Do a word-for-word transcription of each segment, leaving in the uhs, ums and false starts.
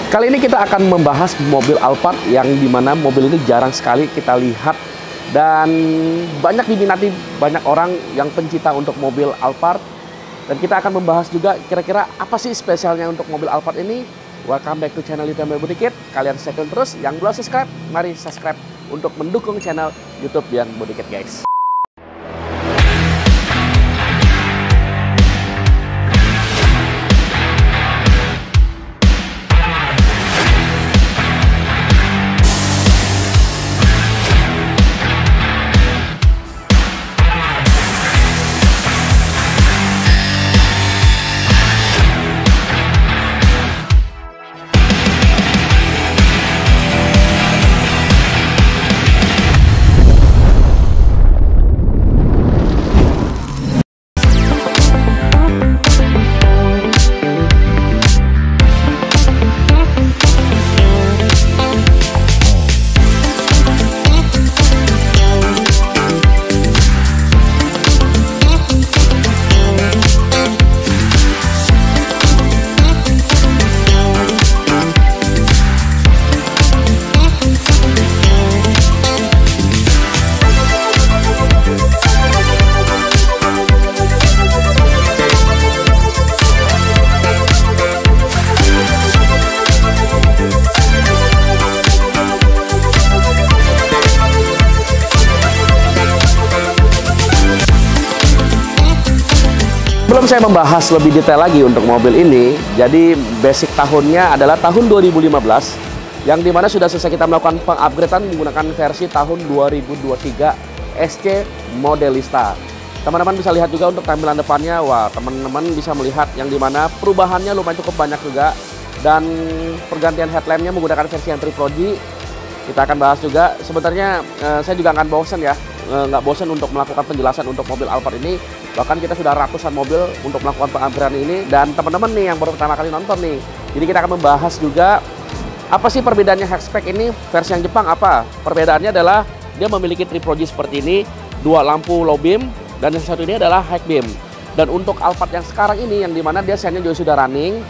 Kali ini kita akan membahas mobil Alphard yang dimana mobil ini jarang sekali kita lihat dan banyak diminati banyak orang yang pencinta untuk mobil Alphard. Dan kita akan membahas juga kira-kira apa sih spesialnya untuk mobil Alphard ini. Welcome back to channel YouTube Bodykit. Kalian stay tune terus, yang belum subscribe, mari subscribe untuk mendukung channel YouTube yang Bodykit, guys. Sebelum saya membahas lebih detail lagi untuk mobil ini, jadi basic tahunnya adalah tahun dua ribu lima belas, yang dimana sudah selesai kita melakukan pengupgradean menggunakan versi tahun dua ribu dua puluh tiga S C Modelista. Teman-teman bisa lihat juga untuk tampilan depannya, wah teman-teman bisa melihat yang dimana perubahannya lumayan cukup banyak juga, dan pergantian headlampnya menggunakan versi yang Tri-Pro G. Kita akan bahas juga. Sebenarnya eh, saya juga akan bosen ya, eh, nggak bosen untuk melakukan penjelasan untuk mobil Alphard ini. Bahkan kita sudah ratusan mobil untuk melakukan pengupgradean ini, dan teman-teman nih yang baru pertama kali nonton nih, jadi kita akan membahas juga apa sih perbedaannya hatchback ini versi yang Jepang. Apa perbedaannya adalah dia memiliki Tri-Pro G seperti ini, dua lampu low beam, dan yang satu ini adalah high beam. Dan untuk Alphard yang sekarang ini yang dimana dia sennya juga sudah running,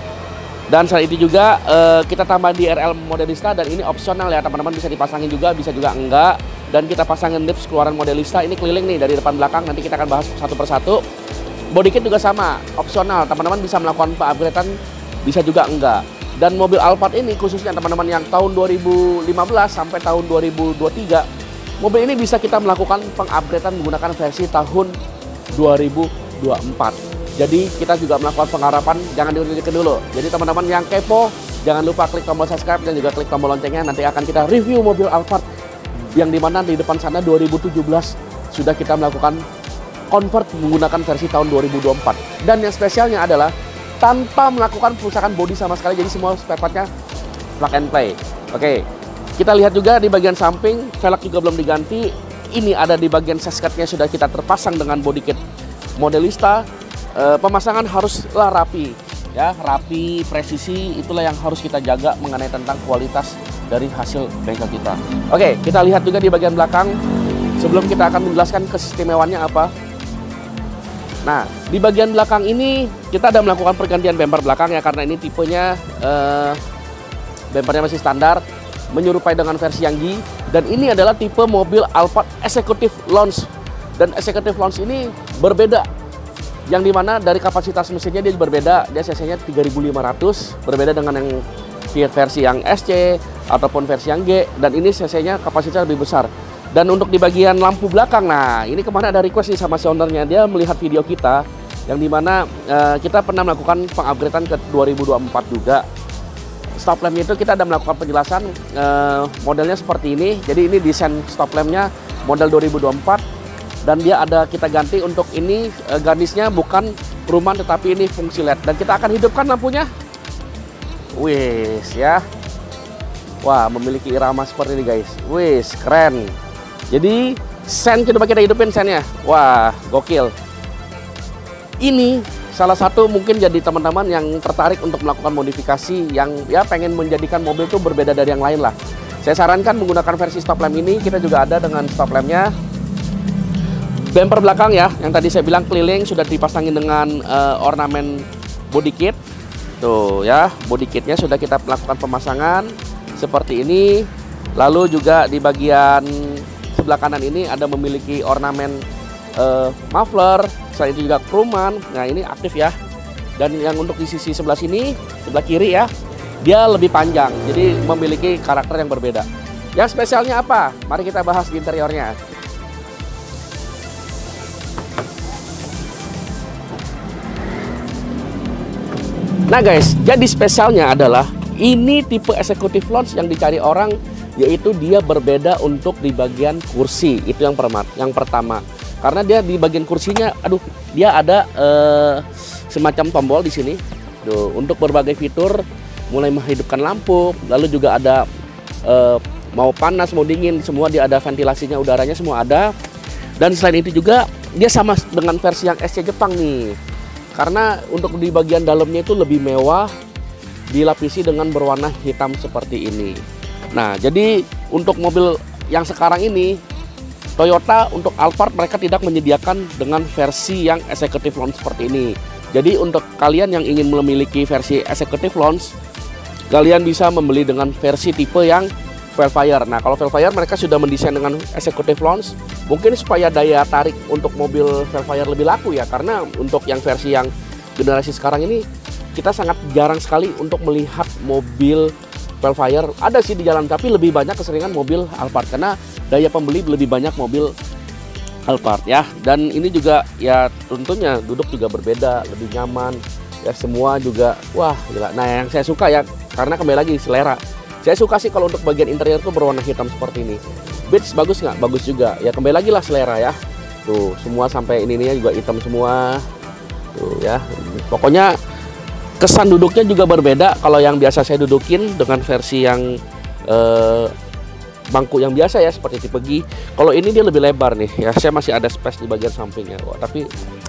dan selain itu juga eh, kita tambah di R L Modelista, dan ini opsional ya teman-teman, bisa dipasangin juga, bisa juga enggak. Dan kita pasangin lips keluaran Modelista, ini keliling nih dari depan belakang, nanti kita akan bahas satu persatu. Bodykit juga sama, opsional, teman-teman bisa melakukan pengupgradean, bisa juga enggak. Dan mobil Alphard ini khususnya teman-teman yang tahun dua ribu lima belas sampai tahun dua ribu dua puluh tiga, mobil ini bisa kita melakukan pengupgradean menggunakan versi tahun dua ribu dua puluh empat. Jadi kita juga melakukan pengharapan, jangan diulik dulu. Jadi teman-teman yang kepo, jangan lupa klik tombol subscribe dan juga klik tombol loncengnya. Nanti akan kita review mobil Alphard yang dimana di depan sana dua ribu tujuh belas sudah kita melakukan convert menggunakan versi tahun dua ribu dua puluh empat. Dan yang spesialnya adalah tanpa melakukan perusakan bodi sama sekali, jadi semua spare partnya plug and play. Oke, kita lihat juga di bagian samping, velg juga belum diganti. Ini ada di bagian sesketnya sudah kita terpasang dengan Bodykit Modelista. E, pemasangan haruslah rapi, ya rapi, presisi, itulah yang harus kita jaga mengenai tentang kualitas dari hasil bengkel kita. Oke, kita lihat juga di bagian belakang sebelum kita akan menjelaskan keistimewaannya apa. Nah, di bagian belakang ini kita ada melakukan pergantian bumper belakang ya, karena ini tipenya eh, bumpernya masih standar, menyerupai dengan versi yang G. Dan ini adalah tipe mobil Alphard Executive Launch. Dan Executive Launch ini berbeda, yang dimana dari kapasitas mesinnya dia berbeda, dia cc-nya tiga ribu lima ratus, berbeda dengan yang versi yang S C ataupun versi yang G, dan ini cc-nya kapasitasnya lebih besar. Dan untuk di bagian lampu belakang, nah ini kemarin ada request nih sama si ownernya, dia melihat video kita yang dimana uh, kita pernah melakukan pengupgradean ke dua ribu dua puluh empat juga. Stop lamp itu kita ada melakukan penjelasan, uh, modelnya seperti ini. Jadi ini desain stop lampnya model dua ribu dua puluh empat, dan dia ada kita ganti untuk ini uh, garnisnya bukan perumahan tetapi ini fungsi L E D, dan kita akan hidupkan lampunya. Wis ya, wah memiliki irama seperti ini guys, wis keren. Jadi sen coba kita hidupin sennya, wah gokil. Ini salah satu mungkin jadi teman-teman yang tertarik untuk melakukan modifikasi yang ya pengen menjadikan mobil itu berbeda dari yang lain lah. Saya sarankan menggunakan versi stop lamp ini. Kita juga ada dengan stop lampnya. Bumper belakang ya, yang tadi saya bilang keliling sudah dipasangin dengan uh, ornamen body kit. Tuh ya, body kitnya sudah kita lakukan pemasangan seperti ini. Lalu juga di bagian sebelah kanan ini ada memiliki ornamen uh, muffler. Selain itu juga kruman. Nah ini aktif ya. Dan yang untuk di sisi sebelah sini, sebelah kiri ya, dia lebih panjang. Jadi memiliki karakter yang berbeda. Yang spesialnya apa? Mari kita bahas di interiornya. Nah guys, jadi spesialnya adalah ini tipe executive lounge yang dicari orang, yaitu dia berbeda untuk di bagian kursi. Itu yang permat, yang pertama. Karena dia di bagian kursinya, aduh, dia ada eh, semacam tombol di sini. Tuh, untuk berbagai fitur, mulai menghidupkan lampu, lalu juga ada eh, mau panas, mau dingin, semua dia ada ventilasinya, udaranya semua ada. Dan selain itu juga dia sama dengan versi yang S C Jepang nih. Karena untuk di bagian dalamnya itu lebih mewah, dilapisi dengan berwarna hitam seperti ini. Nah, jadi untuk mobil yang sekarang ini, Toyota untuk Alphard mereka tidak menyediakan dengan versi yang executive lounge seperti ini. Jadi untuk kalian yang ingin memiliki versi executive lounge, kalian bisa membeli dengan versi tipe yang Velfire. Nah, kalau Velfire mereka sudah mendesain dengan executive lounge, mungkin supaya daya tarik untuk mobil Velfire lebih laku ya. Karena untuk yang versi yang generasi sekarang ini, kita sangat jarang sekali untuk melihat mobil Velfire. Ada sih di jalan, tapi lebih banyak keseringan mobil Alphard karena daya pembeli lebih banyak mobil Alphard ya. Dan ini juga ya tentunya duduk juga berbeda, lebih nyaman ya, semua juga wah gila. Nah, yang saya suka ya, karena kembali lagi selera. Saya suka sih kalau untuk bagian interior tuh berwarna hitam seperti ini. Beats bagus nggak? Bagus juga. Ya kembali lagi lah selera ya. Tuh semua sampai ini ininya juga hitam semua. Tuh ya. Pokoknya kesan duduknya juga berbeda. Kalau yang biasa saya dudukin dengan versi yang eh, bangku yang biasa ya seperti tipe G. Kalau ini dia lebih lebar nih. Ya saya masih ada space di bagian sampingnya. Wah, tapi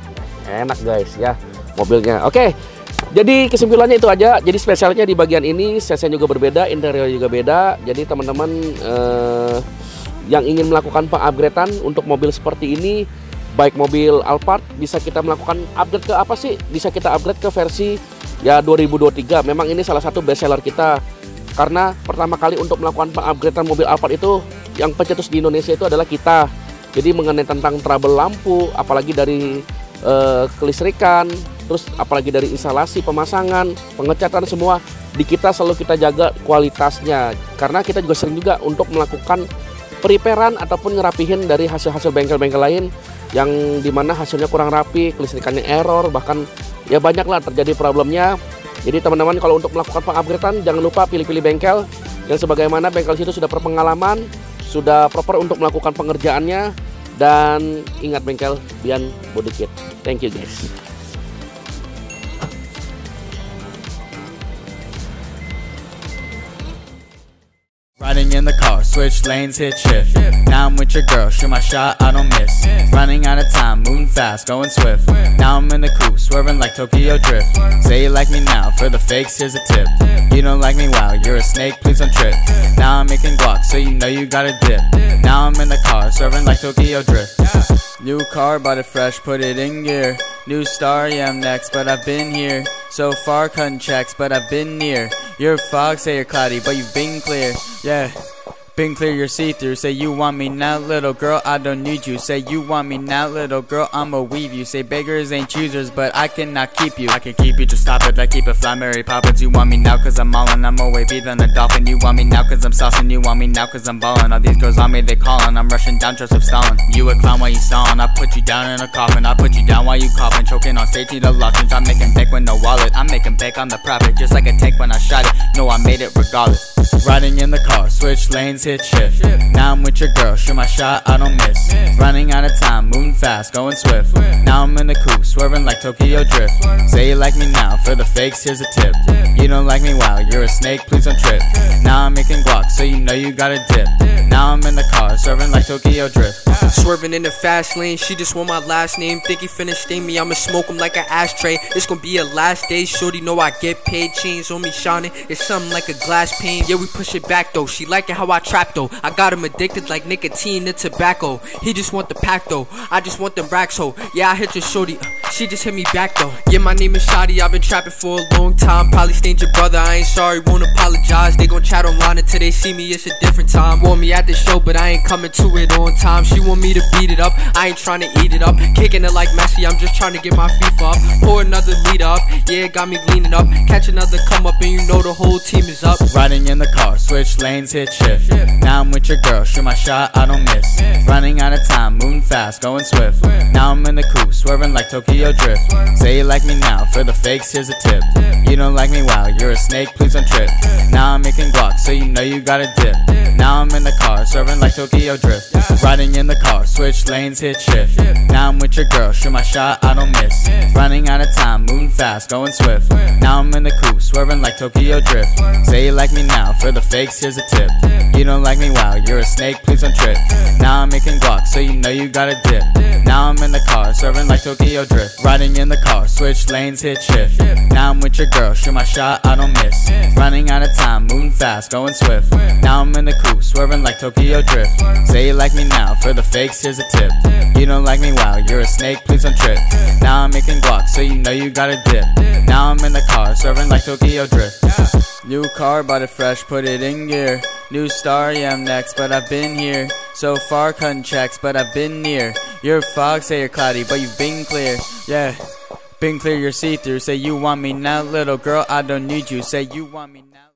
enak guys ya mobilnya. Oke. Jadi kesimpulannya itu aja. Jadi spesialnya di bagian ini, C C juga berbeda, interior juga beda. Jadi teman-teman eh, yang ingin melakukan pengupgradean untuk mobil seperti ini, baik mobil Alphard, bisa kita melakukan upgrade ke apa sih? Bisa kita upgrade ke versi ya dua ribu dua puluh tiga. Memang ini salah satu best seller kita. Karena pertama kali untuk melakukan pengupgradean mobil Alphard itu, yang pencetus di Indonesia itu adalah kita. Jadi mengenai tentang trouble lampu, apalagi dari eh, kelistrikan, terus apalagi dari instalasi, pemasangan, pengecatan semua di kita selalu kita jaga kualitasnya. Karena kita juga sering juga untuk melakukan preparean ataupun ngerapihin dari hasil-hasil bengkel-bengkel lain yang dimana hasilnya kurang rapi, kelistrikannya error, bahkan ya banyak lah terjadi problemnya. Jadi teman-teman kalau untuk melakukan pengupgradean jangan lupa pilih-pilih bengkel yang sebagaimana bengkel situ sudah berpengalaman, sudah proper untuk melakukan pengerjaannya, dan ingat bengkel Bian Body Kit. Thank you guys. Riding in the car, switch lanes, hit shift. Now I'm with your girl, shoot my shot, I don't miss. Running out of time, moving fast, going swift. Now I'm in the coupe, swerving like Tokyo Drift. Say you like me now, for the fakes, here's a tip. You don't like me, wow, you're a snake, please don't trip. Now I'm making guac, so you know you gotta dip. Now I'm in the car, swerving like Tokyo Drift. New car, bought it fresh, put it in gear. New star, yeah I'm next, but I've been here. So far, cutting checks, but I've been near. You're a fog, say you're cloudy, but you've been clear. Yeah, been clear, you're see-through. Say you want me now, little girl, I don't need you. Say you want me now, little girl, I'ma weave you. Say beggars ain't choosers, but I cannot keep you. I can keep you, just stop it, I keep it fly, Mary Poppins. You want me now cause I'm allin', I'm more wavy than a dolphin. You want me now cause I'm saucing, you want me now cause I'm ballin'. All these girls on me, they callin', I'm rushing down Joseph Stalin. You a clown while you stallin', I put you down in a coffin. I put you down while you coughing, choking on stage, need a lozenge. I'm making bank with no wallet, I'm making bank on the profit. Just like a tank when I shot it, no I made it regardless. Riding in the car, switch lanes, hit shift. Now I'm with your girl, shoot my shot, I don't miss. Running out of time, moving fast, going swift. Now I'm in the coupe, swerving like Tokyo Drift. Say you like me now, for the fakes, here's a tip. You don't like me, wow, you're a snake, please don't trip. Now I'm making guac, so you know you gotta dip. Now I'm in the car, swerving like Tokyo Drift. Swerving in the fast lane, she just want my last name. Think he finna stain me, I'ma smoke him like an ashtray. It's gonna be a last day, shorty know I get paid. Chains on me shining, it's something like a glass pane. Yeah, we push it back though, she liking how I trap though. I got him addicted like nicotine and tobacco. He just want the pack though, I just want them racks ho. Yeah, I hit your shorty, uh, she just hit me back though. Yeah, my name is Shotty, I've been trapping for a long time. Probably stained your brother, I ain't sorry, won't apologize. They gon' chat online until they see me, it's a different time. Want me at the show, but I ain't coming to it on time. She want me to beat it up, I ain't trying to eat it up. Kicking it like Messi, I'm just trying to get my FIFA up. Pour another lead up, yeah, it got me leaning up. Catch another come up and you know the whole team is up. Riding in the car, switch lanes, hit shift. Now I'm with your girl, shoot my shot, I don't miss. Running out of time, moving fast, going swift. Now I'm in the coupe, swerving like Tokyo Drift. Say you like me now, for the fakes, here's a tip. You don't like me, wow, you're a snake, please don't trip. Now I'm making guac, so you know you gotta dip. Now I'm in the car, swerving like Tokyo Drift. Riding in the car, switch lanes, hit shift. Now I'm with your girl, shoot my shot, I don't miss. Running out of time, moving fast, going swift. Now I'm in the coupe, swerving like Tokyo Drift. Say you like me now, for the fakes, here's a tip. You don't like me, wow, you're a snake, please don't trip. Now I'm making guac, so you know you gotta dip. Now I'm in the car, swerving like Tokyo Drift. Riding in the car, switch lanes, hit shift. Now I'm with your girl, shoot my shot, I don't miss. Running out of time, moving fast, going swift. Now I'm in the coupe, swerving like Tokyo Drift. Say you like me now, for the fakes, here's a tip. You don't like me, wow, you're a snake, please don't trip. Now I'm making guac, so you know you gotta dip. Now I'm in the car, swerving like Tokyo Drift. New car, bought it fresh, put it in gear. New star, yeah I'm next, but I've been here. So far cutting checks, but I've been near. You're fog, say you're cloudy, but you've been clear. Yeah, been clear, you're see-through. Say you want me now, little girl, I don't need you. Say you want me now.